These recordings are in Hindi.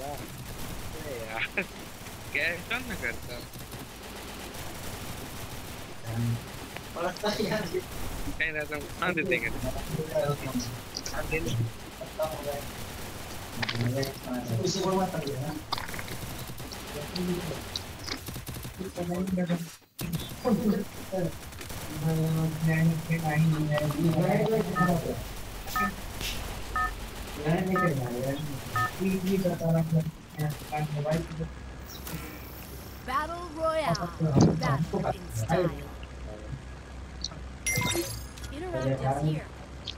अरे यार कैश ऑन ना करता कहीं रहता हूँ हाँ दे देंगे हाँ दे देंगे Battle Royale. Battle in style. Interactives here.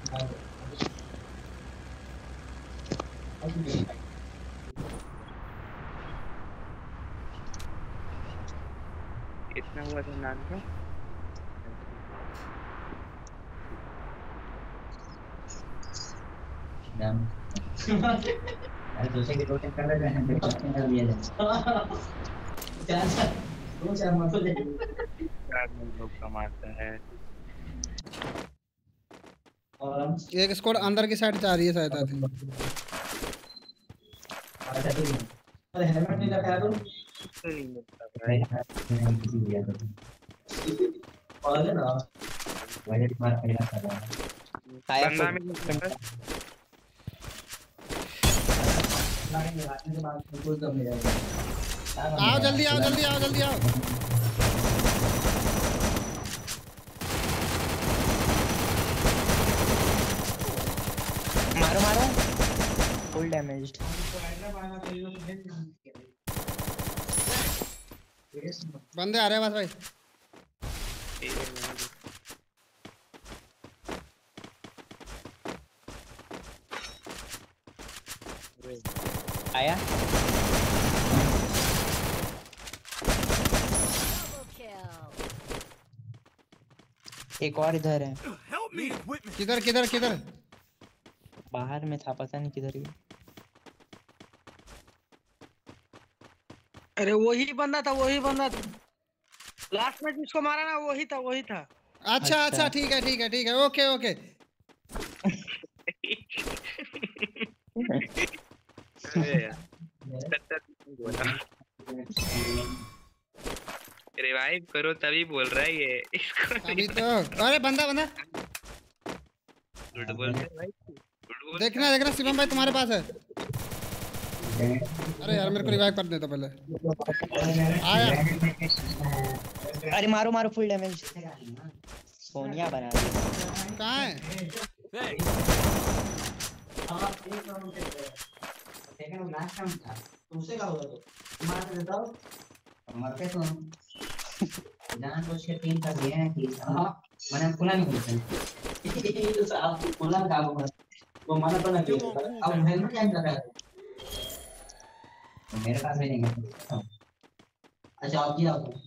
कितना हुआ था नान का अरे दूसरे के दो चक्कर लग रहे हैं फिर पत्ते कर दिया जाए चार दो चार मसले लोग कमाता है और एक स्क्वाड अंदर की साइड जा रही है शायद आती अच्छा ठीक है अरे हेलमेट नहीं रखा है तो नहीं मिलता भाई किसी दिया तो और ना वही मार पहला कर रहा है आया बंदा में लाइन लगाने के बाद बिल्कुल कम हो जाएगा आओ जल्दी आओ जल्दी आओ जल्दी आओ मारो मारो फुल डैमेज्ड बंदे आ रहे हैं बस भाई आया Double kill. एक और इधर है किधर किधर किधर बाहर में था पता नहीं किधर गया अरे वही बंदा था लास्ट में जिसको मारा ना वही था अच्छा अच्छा ठीक है ओके ओके अरे यार रिवाइव करो तभी बोल रहा है ये इसको अभी तो अरे बंदा बंदा झूठ बोल रहा है भाई झूठ बोल देखना देखना शिवम भाई तुम्हारे पास है अरे यार मेरे को रिवाइव कर दे तो पहले आया अरे मारो मारो फुल डैमेज सोनिया बना दी कहाँ है सेकंड लास्ट राउंड था तुमसे क्या हुआ तो मार के देता हूं मरते तो जान बुझ के टीम कर दिए हैं कि हां मैंने खुला नहीं किया तो आप खुला का वो माना तो नहीं अब हेलमेट क्या कर रहा है मेरे पास भी नहीं है अच्छा आप किया तो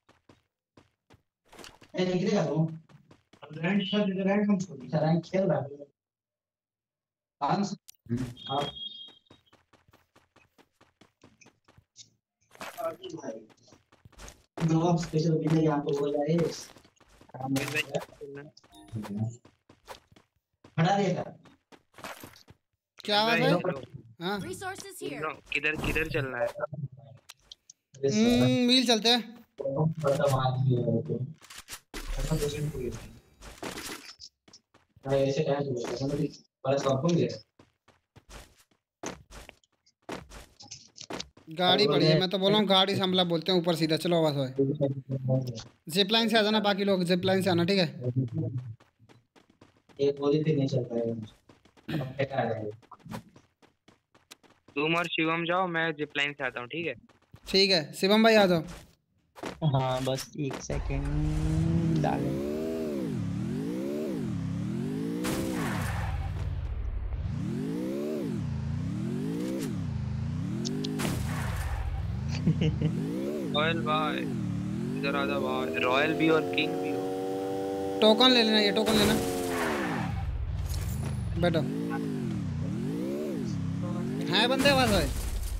ए निकलेगा तो रैंक हम छोड़ रैंक खेल रहा है आप दो स्पेशल वीडियो यहां पे हो जाए बड़ा देगा क्या हुआ भाई हाँ Resources here. किधर किधर चलना है मिल चलते हैं ऐसे क्या बड़ा शॉपिंग है गाड़ी पड़ी है मैं तो बोल रहा हूँ गाड़ी से हमला बोलते हैं ऊपर सीधा चलो बस भाई जिप लाइन से आ जाना बाकी लोग जिप लाइन से आना ठीक है एक गोली से नहीं चल पाएगा तुम और शिवम जाओ मैं जिप लाइन से आता हूँ ठीक है शिवम भाई आ जाओ हाँ बस एक सेकंड डाले रॉयल भाई इधर आ जा भाई रॉयल भी और किंग भी हो टोकन ले लेना ये टोकन लेना बैठो है बंदे आवाज भाई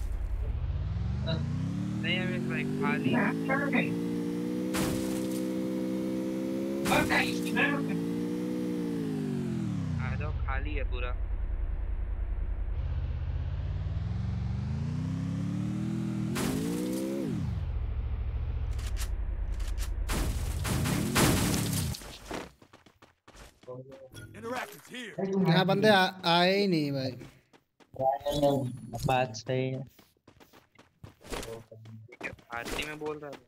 नहीं अमित भाई खाली आ जाओ खाली है पूरा यहाँ बंदे आए ही नहीं भाई। बात सही है। भारती में बोल रहा था।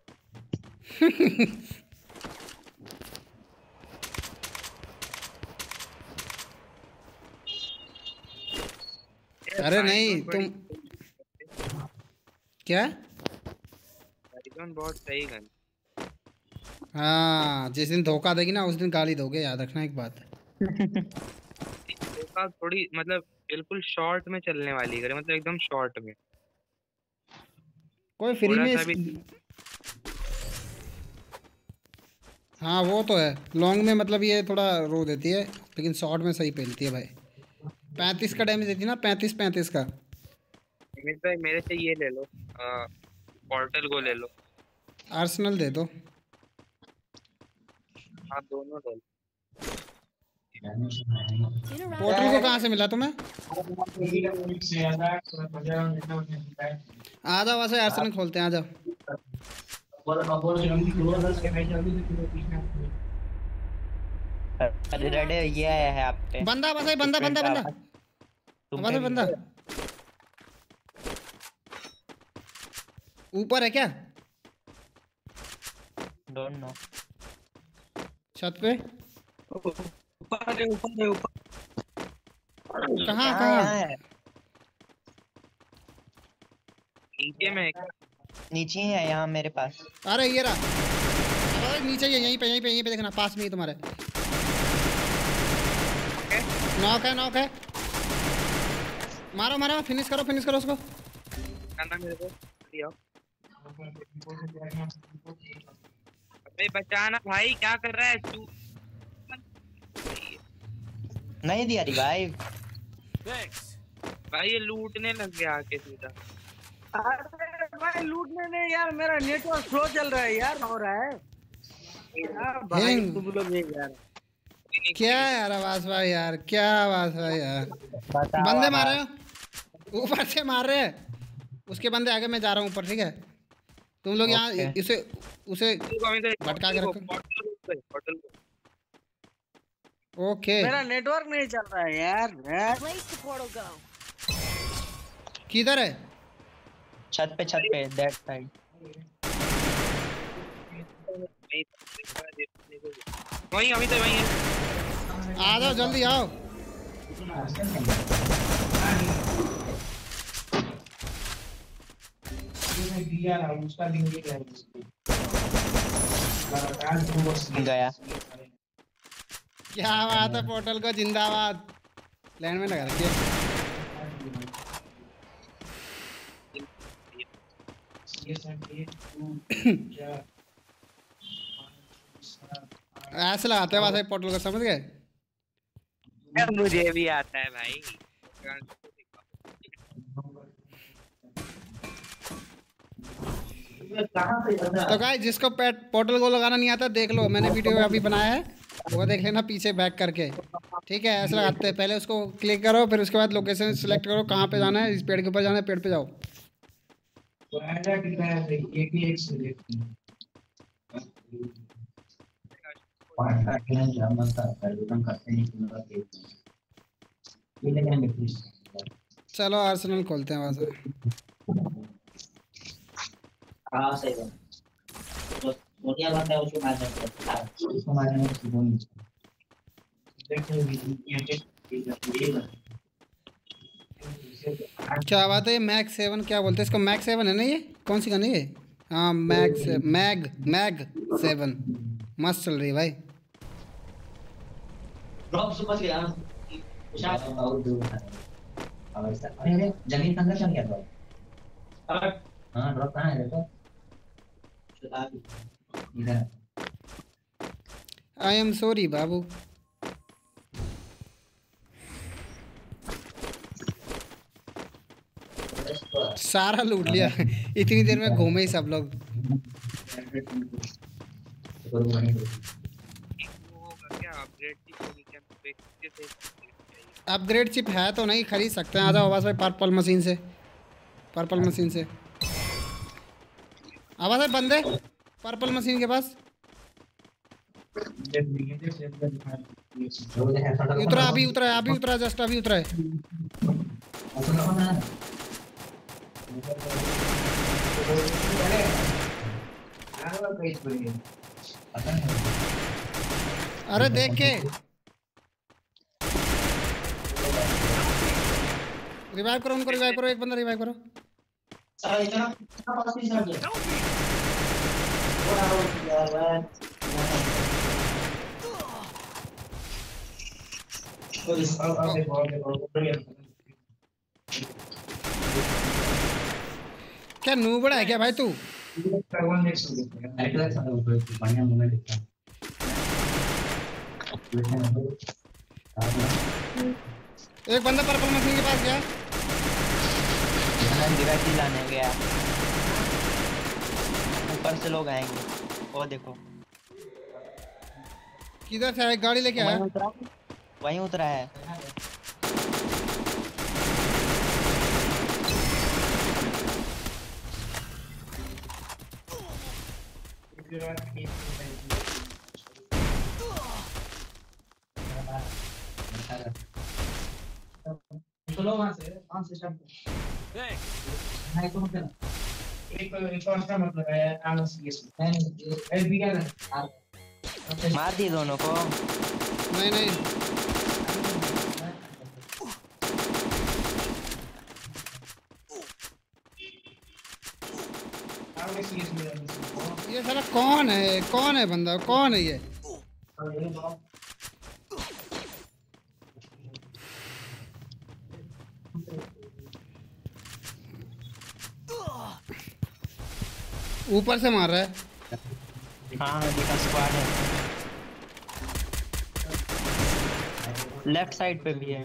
अरे नहीं तुम क्या? साइजोन बहुत सही गन। हाँ जिस दिन धोखा देगी ना उस दिन गाली दोगे, याद रखना एक बात। धोखा थोड़ी मतलब बिल्कुल शॉर्ट में चलने वाली करे, मतलब एकदम शॉर्ट में। कोई फ्री थोड़ा में सा भी हाँ वो तो है, लॉन्ग में मतलब ये थोड़ा रो देती है, लेकिन शॉर्ट में सही पेलती है भाई। 35 का डैमेज देती है ना, 35 का। मेरे से ये ले लो, पोर्टल को ले लो। आर्सेनल दे दो। आप दोनों ले लो। पोर्टल को कहाँ से मिला तुम्हें? आ जाओ वैसे आर्सेनल खोलते हैं, आ जाओ। अरे रेड ये आया है आप पे। बंदा बस बंदा बंदा बंदा तुम बस पे बंदा ऊपर है क्या? Don't know. छत पे ऊपर है, ऊपर है, ऊपर। कहाँ यहाँ कहाँ? है। नीचे में है क्या? नीचे ही है यहाँ मेरे पास। अरे ये रहा। अरे नीचे ही है, यहीं पे देखना, पास में ही तुम्हारे। नॉक है। मारो मारो, फिनिश करो उसको। खाना मेरे को दिया। अबे बचाना भाई, क्या कर रहा है तू? नहीं दिया रिवाइव। भाई ये लूटने लग गया आके सीधा। अरे भाई लूटने नहीं यार, मेरा नेटवर्क स्लो चल रहा है यार, हो रहा है यार भाई। हैंग। तुम लोग ये यार क्या यार आवाज भाई, यार क्या आवाज भाई यार। बताओ बंदे अब। मार रहे हो, ऊपर से मार रहे हैं। उसके बंदे आगे, मैं जा रहा हूँ ऊपर, ठीक है? तुम लोग यहाँ Okay. इसे उसे भटका के रखो। पोर्टल ओके मेरा नेटवर्क नहीं चल रहा है यार। Place the portal go. किधर है? छत पे दैट साइड। वहीं अभी तो वहीं है। आ जाओ जल्दी आओ। गया। क्या बात है, पोर्टल को जिंदाबाद। लैंड में लगा रखिए। ऐसे लगाते हैं वैसे पोर्टल को, समझ गए? मुझे भी आता है भाई। तो गाइस जिसको पोर्टल को लगाना नहीं आता देख लो, मैंने वीडियो अभी बनाया है, वो देख लेना पीछे बैक करके। ठीक है ऐसे लगाते हैं, पहले उसको क्लिक करो, फिर उसके बाद लोकेशन सिलेक्ट करो, कहाँ पे जाना है। इस पेड़ के ऊपर जाना है, पेड़ पे जाओ। चलो आर्सेनल खोलते हैं वहां से। क्या बात है, मैक्स 7 क्या बोलते हैं इसको? मैक्स 7 है ना ये? कौन सी गन है ये? हाँ मैग 7 मस्त चल रही है भाई। जमीन के अंदर चल गया ड्रॉप। हाँ ड्रॉप कहाँ है देखो, इधर। आई एम सॉरी बाबू। सारा लूट लिया इतनी देर में घूमे ही सब लोग। अपग्रेड चिप है तो नहीं खरीद सकते हैं। आ जाओ आवाज भाई, पर्पल मशीन से। आवाज भाई बंदे पर्पल मशीन के पास। उतरा, अभी उतरा, जस्ट अभी उतरा है। अरे देख के रिवाइव करो उनको, रिवाइव करो, एक बंदा रिवाइव करो। क्या नूबड़ा है क्या भाई तू? एक बंदा पर्पल मशीन के पास गया, डिवाइस लाने गया। ऊपर से लोग आएंगे, वो देखो किधर से आया? गाड़ी लेके आया, वहीं उतरा है। चलो वहां से स्टार्ट नहीं तो मतलब एक और का मतलब है आलस ये एल बी क्या मार दिए दोनों को। नहीं नहीं ये साला कौन है बंदा, कौन है ये? ऊपर से मार रहा है। हाँ देखा स्क्वाड है, लेफ्ट साइड पे भी है।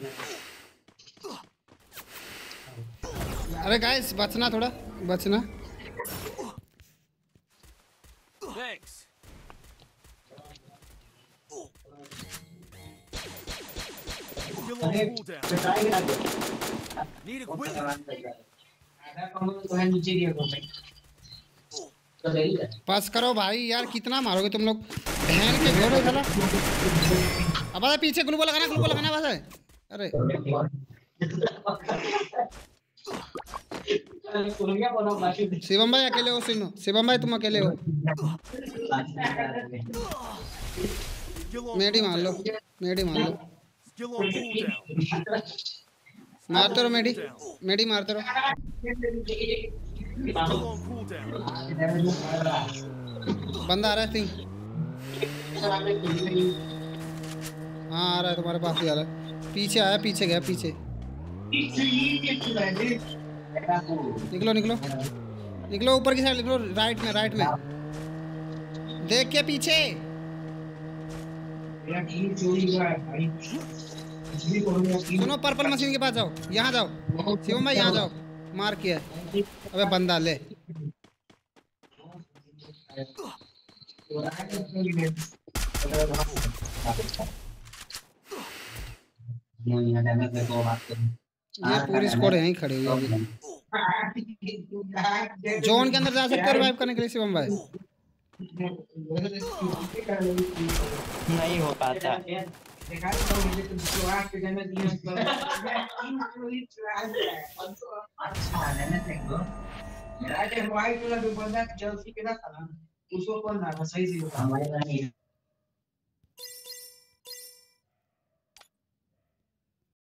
अरे गाइस बचना, थोड़ा बचना। पास करो भाई यार, कितना मारोगे तुम लोग? बहन के घोड़े साला। अब अरे पीछे ग्लूको लगाना बस है। अरे शिवम भाई अकेले हो? सुनो शिवम भाई तुम अकेले हो? मेडी मार लो, मारते रहो मेडी मारते रहो। बंदा आ रहा है सिंह। हाँ आ रहा है, तुम्हारे पास ही आ रहा है। पीछे आया, पीछे गया, पीछे। निकलो ऊपर की साइड, निकलो राइट में देख के पीछे। सुनो पर्पल मशीन के पास जाओ, यहाँ जाओ शिवम भाई, यहाँ जाओ। मार किया, अबे बंदा ले। ये पूरी स्क्वाड यहीं खड़ी हुई है। जोन के अंदर जा सकते हो रिवाइव करने के लिए शिवम भाई? नहीं हो पाता। उसको कौन सही से